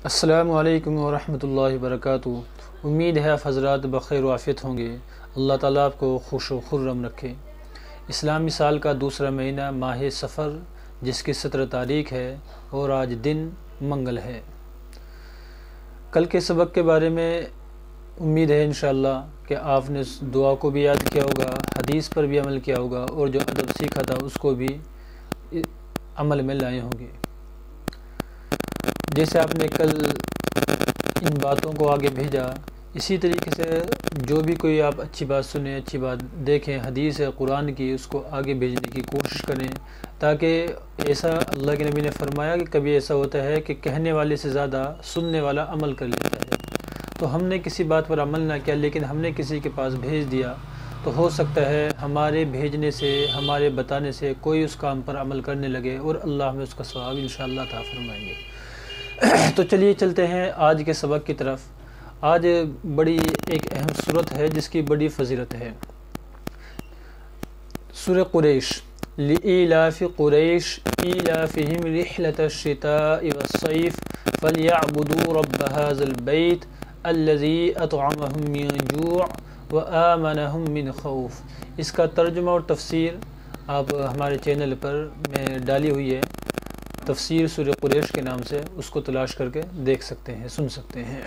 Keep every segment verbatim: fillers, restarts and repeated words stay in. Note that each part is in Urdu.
السلام علیکم ورحمۃ اللہ وبرکاتہ۔ امید ہے آپ حضرات بخیر و عافیت ہوں گے۔ اللہ تعالیٰ آپ کو خوش و خرم رکھے۔ اسلامی سال کا دوسرا مہینہ ماہ سفر جس کی سترہ تاریخ ہے اور آج دن منگل ہے۔ کل کے سبق کے بارے میں امید ہے انشاءاللہ کہ آپ نے دعا کو بھی یاد کیا ہوگا، حدیث پر بھی عمل کیا ہوگا اور جو ادب سیکھا تھا اس کو بھی عمل میں لائے ہوں گے۔ جیسے آپ نے کل ان باتوں کو آگے بھیجا، اسی طریقے سے جو بھی کوئی آپ اچھی بات سنیں، اچھی بات دیکھیں، حدیث ہے قرآن کی، اس کو آگے بھیجنے کی کوشش کریں، تاکہ ایسا اللہ کے نبی نے فرمایا کہ کبھی ایسا ہوتا ہے کہ کہنے والے سے زیادہ سننے والا عمل کر لیتا ہے۔ تو ہم نے کسی بات پر عمل نہ کیا لیکن ہم نے کسی کے پاس بھیج دیا، تو ہو سکتا ہے ہمارے بھیجنے سے، ہمارے بتانے سے کوئی اس کام پر عمل کرنے لگے اور اللہ ہمیں اس کا ثواب انشاءاللہ عطا فرمائیں گے۔ تو چلیے چلتے ہیں آج کے سبق کی طرف۔ آج بڑی ایک اہم صورت ہے جس کی بڑی فضیلت ہے۔ سورہ قریش، لإیلاف قریش ایلافہم رحلۃ الشتاء والصیف فلیعبدوا رب ھذا البیت الذی اطعمہم من جوع وآمنہم من خوف۔ اس کا ترجمہ اور تفسیر آپ ہمارے چینل پر میں ڈالی ہوئی ہے، تفسیر سورہ قریش کے نام سے، اس کو تلاش کر کے دیکھ سکتے ہیں، سن سکتے ہیں۔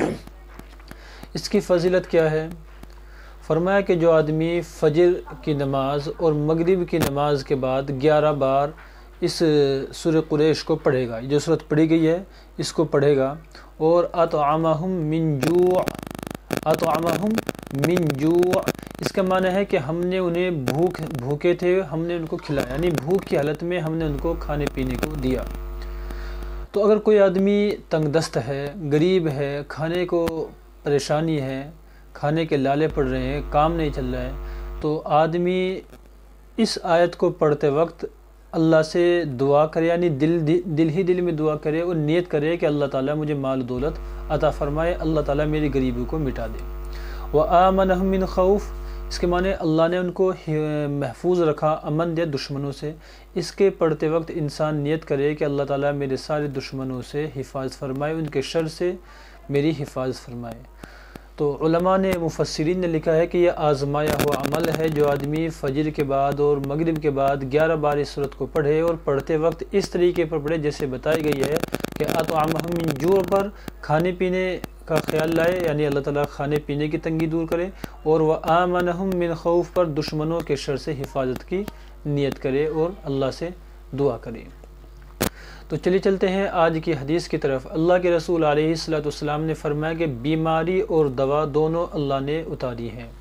اس کی فضیلت کیا ہے؟ فرمایا کہ جو آدمی فجر کی نماز اور مغرب کی نماز کے بعد گیارہ بار اس سورہ قریش کو پڑھے گا، جو سورت پڑھی گئی ہے اس کو پڑھے گا، اور اطعمہم من جوع، اطعمہم من جوع اس کا معنی ہے کہ ہم نے انہیں بھوک بھوکے تھے، ہم نے ان کو کھلایا، یعنی بھوک کی حالت میں ہم نے ان کو کھانے پینے کو دیا۔ تو اگر کوئی آدمی تنگ دست ہے، غریب ہے، کھانے کو پریشانی ہے، کھانے کے لالے پڑ رہے ہیں، کام نہیں چل رہا ہے، تو آدمی اس آیت کو پڑھتے وقت اللہ سے دعا کرے، یعنی دل دل ہی دل میں دعا کرے اور نیت کرے کہ اللہ تعالیٰ مجھے مال دولت عطا فرمائے، اللہ تعالیٰ میری غریبی کو مٹا دے۔ وآمنہم من خوف، اس کے معنی اللہ نے ان کو محفوظ رکھا، امن دیا دشمنوں سے۔ اس کے پڑھتے وقت انسان نیت کرے کہ اللہ تعالیٰ میرے سارے دشمنوں سے حفاظت فرمائے، ان کے شر سے میری حفاظت فرمائے۔ تو علماء نے، مفسرین نے لکھا ہے کہ یہ آزمایا ہوا عمل ہے۔ جو آدمی فجر کے بعد اور مغرب کے بعد گیارہ بار اس سورت کو پڑھے اور پڑھتے وقت اس طریقے پر پڑھے جیسے بتائی گئی ہے کہ اطعمہم من جوع پر کھانے پینے کا خیال لائے، یعنی اللہ تعالیٰ کھانے پینے کی تنگی دور کرے، اور وآمنہم من خوف پر دشمنوں کے شر سے حفاظت کی نیت کرے اور اللہ سے دعا کرے۔ تو چلیے چلتے ہیں آج کی حدیث کی طرف۔ اللہ کے رسول علیہ الصلوۃ والسلام نے فرمایا کہ بیماری اور دوا دونوں اللہ نے اتاری ہیں۔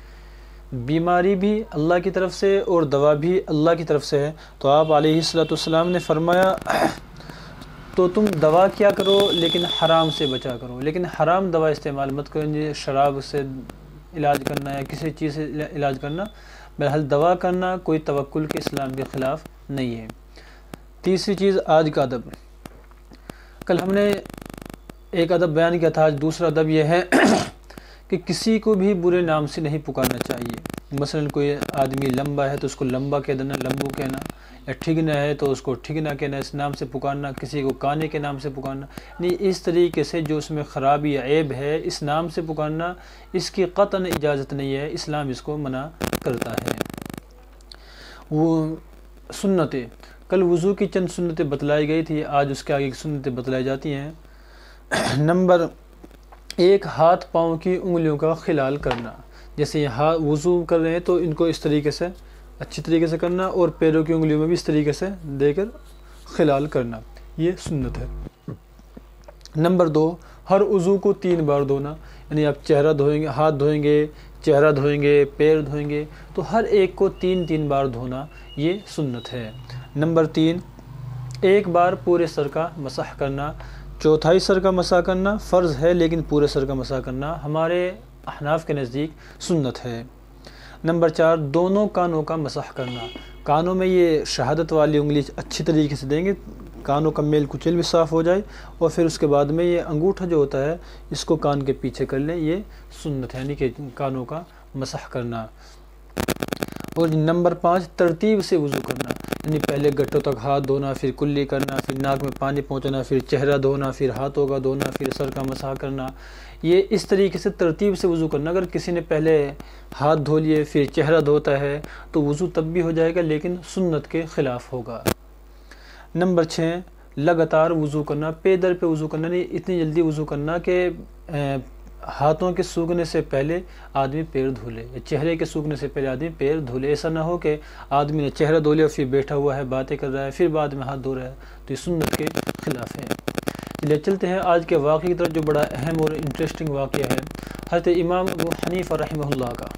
بیماری بھی اللہ کی طرف سے اور دوا بھی اللہ کی طرف سے ہے۔ تو آپ علیہ الصلوۃ والسلام نے فرمایا تو تم دوا کیا کرو لیکن حرام سے بچا کرو، لیکن حرام دوا استعمال مت کرو، جیسے شراب سے علاج کرنا یا کسی چیز سے علاج کرنا، بہرحال دوا کرنا کوئی توکل کے اسلام کے خلاف نہیں ہے۔ تیسری چیز آج کا ادب۔ کل ہم نے ایک ادب بیان کیا تھا، آج دوسرا ادب یہ ہے کہ کسی کو بھی برے نام سے نہیں پکارنا چاہیے۔ مثلا کوئی آدمی لمبا ہے تو اس کو لمبا کہہ دینا، لمبو کہنا، یا ٹھگنا ہے تو اس کو ٹھگنا کہنا، اس نام سے پکارنا، کسی کو کانے کے نام سے پکارنا، نہیں، اس طریقے سے جو اس میں خرابی یا عیب ہے اس نام سے پکارنا، اس کی قطعاً اجازت نہیں ہے، اسلام اس کو منع کرتا ہے۔ وہ سنتیں، کل وضو کی چند سنتیں بتلائی گئی تھی، آج اس کے آگے کی سنتیں بتلائی جاتی ہیں۔ نمبر ایک، ہاتھ پاؤں کی انگلیوں کا خلال کرنا، جیسے یہاں وضو کر رہے ہیں تو ان کو اس طریقے سے اچھی طریقے سے کرنا، اور پیروں کی انگلیوں میں بھی اس طریقے سے دے کر خلال کرنا، یہ سنت ہے۔ نمبر دو، ہر عضو کو تین بار دھونا، یعنی آپ چہرہ دھوئیں گے، ہاتھ دھوئیں گے، چہرہ دھوئیں گے، پیر دھوئیں گے، تو ہر ایک کو تین تین بار دھونا، یہ سنت ہے۔ نمبر تین، ایک بار پورے سر کا مسح کرنا، چوتھائی سر کا مسح کرنا فرض ہے لیکن پورے سر کا مسح کرنا ہمارے احناف کے نزدیک سنت ہے۔ نمبر چار، دونوں کانوں کا مسح کرنا، کانوں میں یہ شہادت والی انگلی اچھی طریقے سے دیں گے، کانوں کا میل کچیل بھی صاف ہو جائے، اور پھر اس کے بعد میں یہ انگوٹھا جو ہوتا ہے اس کو کان کے پیچھے کر لیں، یہ سنت ہے، یعنی کہ کانوں کا مسح کرنا۔ اور نمبر پانچ، ترتیب سے وضو کرنا، یعنی پہلے گٹوں تک ہاتھ دھونا، پھر کلی کرنا، پھر ناک میں پانی پہنچانا، پھر چہرہ دھونا، پھر ہاتھوں کا دھونا، پھر سر کا مسح کرنا، یہ اس طریقے سے ترتیب سے وضو کرنا۔ اگر کسی نے پہلے ہاتھ دھو لیے پھر چہرہ دھوتا ہے تو وضو تب بھی ہو جائے گا لیکن سنت کے خلاف ہوگا۔ نمبر چھ، لگاتار وضو کرنا، پے در پہ وضو کرنا، نہیں اتنی جلدی وضو کرنا کہ ہاتھوں کے سوکھنے سے پہلے آدمی پیر دھو لے، چہرے کے سوکھنے سے پہلے آدمی پیر دھو لے۔ ایسا نہ ہو کہ آدمی نے چہرہ دھو لیا پھر بیٹھا ہوا ہے، باتیں کر رہا ہے، پھر بعد میں ہاتھ دھو رہا ہے، تو یہ سنت کے خلاف ہے۔ لے چلتے ہیں آج کے واقعے کی طرف جو بڑا اہم اور انٹرسٹنگ واقعہ ہے، حضرت امام ابو حنیفہ رحمہ اللہ کا۔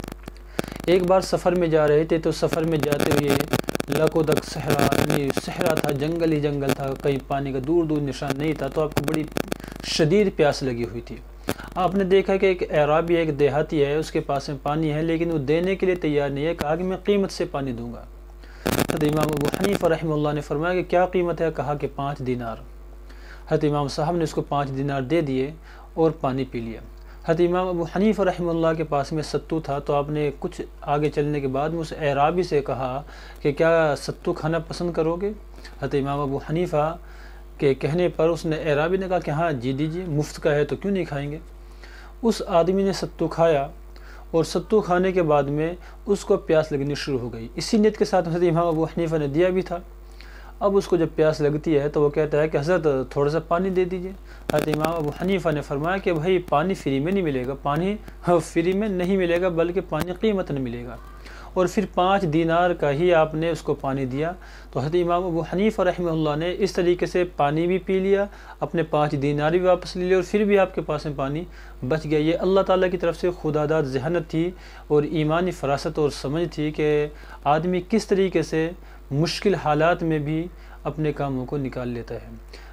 ایک بار سفر میں جا رہے تھے تو سفر میں جاتے ہوئے لک و دک صحرا، یعنی صحرا تھا، جنگل ہی جنگل تھا، کہیں پانی کا دور دور نشان نہیں تھا، تو آپ کو بڑی شدید پیاس لگی ہوئی تھی۔ آپ نے دیکھا کہ ایک اعرابی ہے، ایک دیہاتی ہے، اس کے پاس میں پانی ہے لیکن وہ دینے کے لیے تیار نہیں ہے، کہا کہ میں قیمت سے پانی دوں گا۔ حضرت امام ابو حنیفہ رحمہ اللہ نے فرمایا کہ کیا قیمت ہے؟ کہا کہ پانچ دینار۔ حضرت امام صاحب نے اس کو پانچ دینار دے دیے اور پانی پی لیا۔ حضرت امام ابو حنیفہ رحمہ اللہ کے پاس میں ستو تھا، تو آپ نے کچھ آگے چلنے کے بعد میں اس اعرابی سے کہا کہ کیا ستو کھانا پسند کرو گے؟ حضرت امام ابو حنیفہ کے کہنے پر اس نے اعرابی نے کہا کہ ہاں جی دیجیے، مفت کا ہے تو کیوں نہیں کھائیں گے۔ اس آدمی نے ستو کھایا اور ستو کھانے کے بعد میں اس کو پیاس لگنی شروع ہو گئی۔ اسی نیت کے ساتھ حضرت امام ابو حنیفہ نے دیا بھی تھا۔ اب اس کو جب پیاس لگتی ہے تو وہ کہتا ہے کہ حضرت تھوڑا سا پانی دے دیجئے۔ حضرت امام ابو حنیفہ نے فرمایا کہ بھائی پانی فری میں نہیں ملے گا، پانی فری میں نہیں ملے گا بلکہ پانی قیمت نہیں ملے گا، اور پھر پانچ دینار کا ہی آپ نے اس کو پانی دیا۔ تو حضرت امام ابو حنیفہ رحمہ اللہ نے اس طریقے سے پانی بھی پی لیا، اپنے پانچ دینار بھی واپس لے لیا، اور پھر بھی آپ کے پاس میں پانی بچ گیا۔ یہ اللہ تعالیٰ کی طرف سے خداداد ذہانت تھی اور ایمانی فراست اور سمجھ تھی کہ آدمی کس طریقے سے مشکل حالات میں بھی اپنے کاموں کو نکال لیتا ہے۔